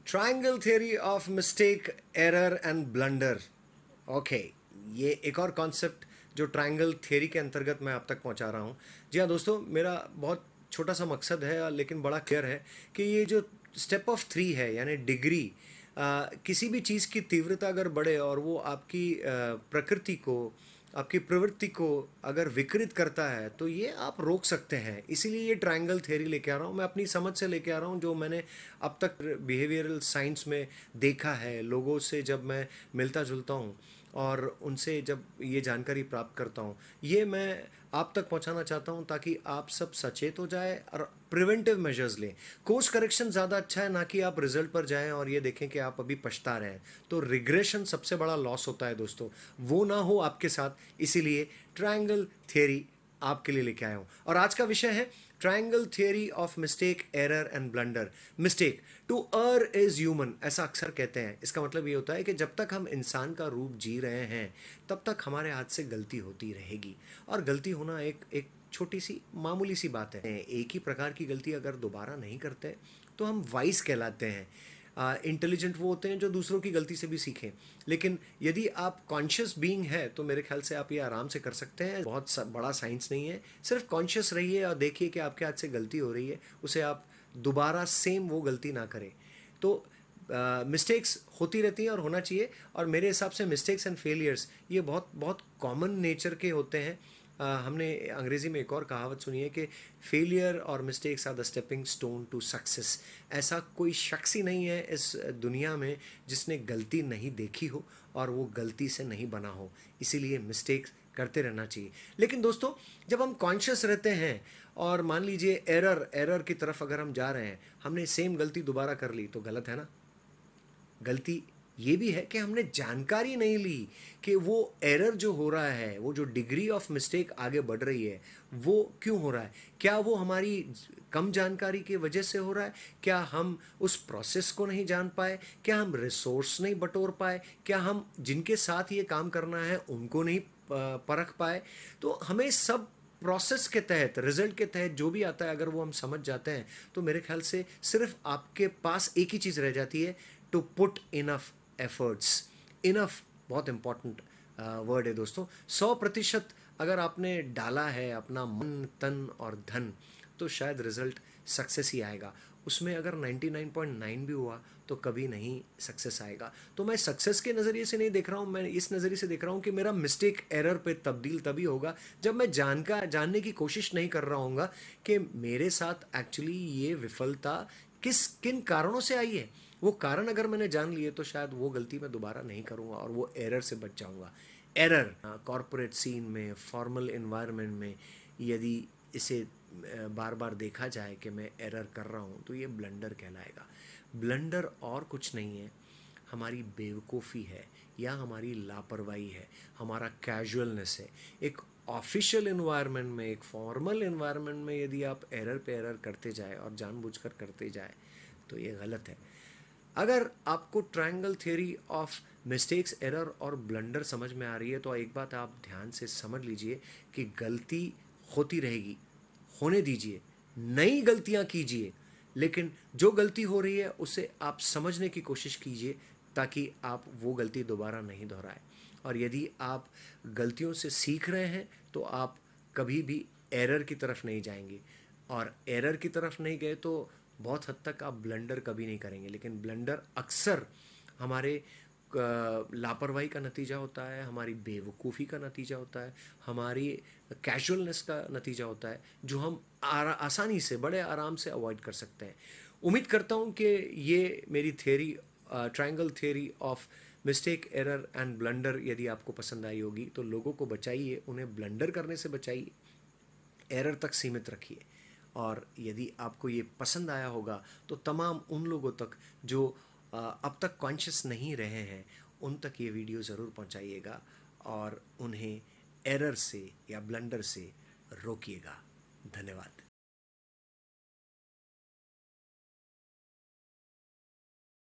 Triangle theory of mistake, error and blunder. Okay, ये एक और कॉन्सेप्ट जो ट्रायंगल थियरी के अंतर्गत मैं आप तक पहुंचा रहा हूँ। जी हाँ दोस्तों, मेरा बहुत छोटा सा मकसद है लेकिन बड़ा क्लियर है कि ये जो स्टेप ऑफ थ्री है यानी डिग्री, किसी भी चीज़ की तीव्रता अगर बढ़े और वो आपकी प्रकृति को, आपकी प्रवृत्ति को अगर विकृत करता है तो ये आप रोक सकते हैं। इसीलिए ये ट्रायंगल थ्योरी लेके आ रहा हूँ, मैं अपनी समझ से लेके आ रहा हूँ, जो मैंने अब तक बिहेवियरल साइंस में देखा है। लोगों से जब मैं मिलता जुलता हूँ और उनसे जब ये जानकारी प्राप्त करता हूँ, ये मैं आप तक पहुँचाना चाहता हूँ ताकि आप सब सचेत हो जाए और प्रिवेंटिव मेजर्स लें। कोर्स करेक्शन ज़्यादा अच्छा है, ना कि आप रिजल्ट पर जाएं और ये देखें कि आप अभी पछता रहे हैं। तो रिग्रेशन सबसे बड़ा लॉस होता है दोस्तों, वो ना हो आपके साथ। इसीलिए ट्रायंगल थियरी आपके लिए लेके आया हूँ और आज का विषय है triangle theory of mistake, error and blunder. Mistake, to err is human, ऐसा अक्सर कहते हैं। इसका मतलब ये होता है कि जब तक हम इंसान का रूप जी रहे हैं तब तक हमारे हाथ से गलती होती रहेगी। और गलती होना एक एक छोटी सी मामूली सी बात है। एक ही प्रकार की गलती अगर दोबारा नहीं करते तो हम वाइस कहलाते हैं। इंटेलिजेंट वो होते हैं जो दूसरों की गलती से भी सीखें। लेकिन यदि आप कॉन्शियस बीइंग है तो मेरे ख्याल से आप ये आराम से कर सकते हैं। बहुत बड़ा साइंस नहीं है, सिर्फ कॉन्शियस रहिए और देखिए कि आपके हाथ से गलती हो रही है, उसे आप दोबारा सेम वो गलती ना करें। तो मिस्टेक्स होती रहती हैं और होना चाहिए। और मेरे हिसाब से मिस्टेक्स एंड फेलियर्स ये बहुत बहुत कॉमन नेचर के होते हैं। हमने अंग्रेज़ी में एक और कहावत सुनी है कि फेलियर और mistakes are the stepping stone to success. ऐसा कोई शख्स ही नहीं है इस दुनिया में जिसने गलती नहीं देखी हो और वो गलती से नहीं बना हो। इसीलिए मिस्टेक्स करते रहना चाहिए। लेकिन दोस्तों, जब हम कॉन्शियस रहते हैं और मान लीजिए एरर की तरफ अगर हम जा रहे हैं, हमने सेम गलती दोबारा कर ली तो गलत है ना। गलती ये भी है कि हमने जानकारी नहीं ली कि वो एरर जो हो रहा है, वो जो डिग्री ऑफ मिस्टेक आगे बढ़ रही है, वो क्यों हो रहा है। क्या वो हमारी कम जानकारी की वजह से हो रहा है? क्या हम उस प्रोसेस को नहीं जान पाए? क्या हम रिसोर्स नहीं बटोर पाए? क्या हम जिनके साथ ये काम करना है उनको नहीं परख पाए? तो हमें सब प्रोसेस के तहत, रिजल्ट के तहत जो भी आता है, अगर वो हम समझ जाते हैं तो मेरे ख्याल से सिर्फ आपके पास एक ही चीज़ रह जाती है, to put enough efforts. Enough बहुत इंपॉर्टेंट वर्ड है दोस्तों। 100% अगर आपने डाला है अपना मन, तन और धन, तो शायद रिजल्ट सक्सेस ही आएगा। उसमें अगर 99.9 भी हुआ तो कभी नहीं सक्सेस आएगा। तो मैं सक्सेस के नज़रिए से नहीं देख रहा हूँ, मैं इस नज़रिए से देख रहा हूँ कि मेरा मिस्टेक एरर पे तब्दील तभी होगा जब मैं जानने की कोशिश नहीं कर रहा हूँगा कि मेरे साथ एक्चुअली ये विफलता किन कारणों से आई है। वो कारण अगर मैंने जान लिए तो शायद वो गलती मैं दोबारा नहीं करूँगा और वो एरर से बच जाऊँगा। एरर कॉरपोरेट सीन में, फॉर्मल इन्वायरमेंट में यदि इसे बार बार देखा जाए कि मैं एरर कर रहा हूँ तो ये ब्लंडर कहलाएगा। ब्लंडर और कुछ नहीं है, हमारी बेवकूफ़ी है या हमारी लापरवाही है, हमारा कैजुअलनेस है। एक ऑफिशियल इन्वायरमेंट में, एक फॉर्मल इन्वायरमेंट में यदि आप एरर पे एरर करते जाए और जानबूझकर करते जाए तो ये गलत है। अगर आपको triangle theory of mistakes, error और ब्लंडर समझ में आ रही है तो एक बात आप ध्यान से समझ लीजिए कि गलती होती रहेगी, होने दीजिए, नई गलतियां कीजिए। लेकिन जो गलती हो रही है उसे आप समझने की कोशिश कीजिए ताकि आप वो गलती दोबारा नहीं दोहराए। और यदि आप गलतियों से सीख रहे हैं तो आप कभी भी एरर की तरफ नहीं जाएंगे, और एरर की तरफ नहीं गए तो बहुत हद तक आप ब्लंडर कभी नहीं करेंगे। लेकिन ब्लंडर अक्सर हमारे लापरवाही का नतीजा होता है, हमारी बेवकूफ़ी का नतीजा होता है, हमारी कैजुअलनेस का नतीजा होता है, जो हम आसानी से, बड़े आराम से अवॉइड कर सकते हैं। उम्मीद करता हूँ कि ये मेरी theory, triangle theory of mistake, error and blunder यदि आपको पसंद आई होगी तो लोगों को बचाइए, उन्हें ब्लंडर करने से बचाइए, एरर तक सीमित रखिए। और यदि आपको ये पसंद आया होगा तो तमाम उन लोगों तक जो अब तक कॉन्शियस नहीं रहे हैं उन तक ये वीडियो ज़रूर पहुंचाइएगा और उन्हें एरर से या ब्लंडर से रोकिएगा। धन्यवाद।